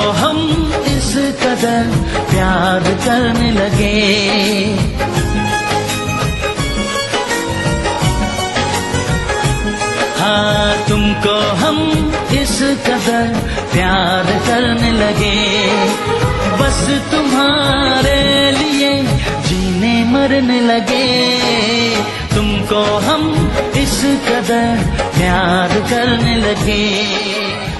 हम इस कदर प्यार करने लगे, हाँ तुमको हम इस कदर प्यार करने लगे, बस तुम्हारे लिए जीने मरने लगे। तुमको हम इस कदर प्यार करने लगे।